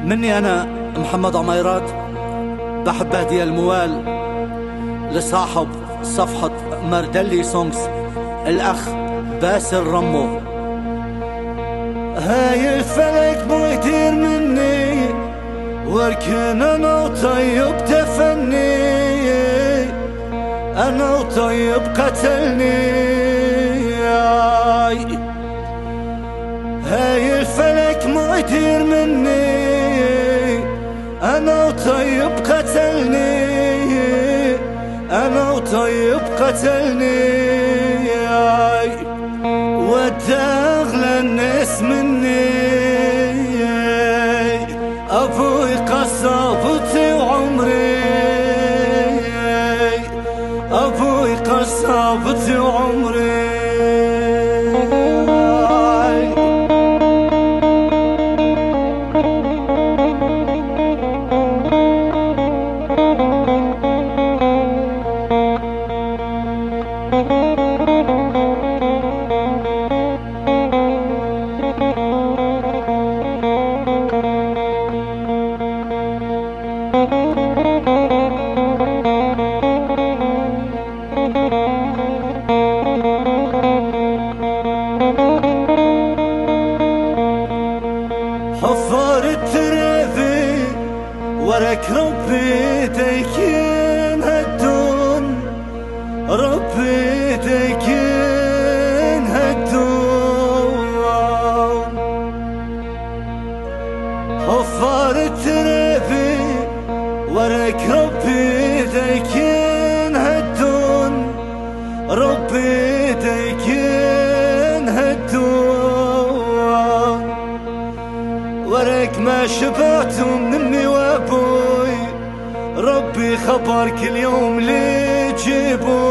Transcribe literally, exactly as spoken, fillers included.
مني أنا محمد عميرات بحب أهدي الموال لصاحب صفحة ماردلي سونغز الأخ باسل رمو. هاي الفلك مو يدير مني وركن أنا وطيب تفني، أنا وطيب قتلني. هاي الفلك مو يدير مني أنا وطيب قتلني، أنا وطيب قتلني. وداغلى الناس مني، أبوي قصابتي وعمري، أبوي قصابتي وعمري. حفار الترابي ورك ربي ديكين هدون، ربي ديكين هدون. حفار الترابي ورك ربي ديكين هدون، ربي ديكين هدون. ورك ما شبعت من امي وابوي، ربي خبر كل يوم لي جيبون.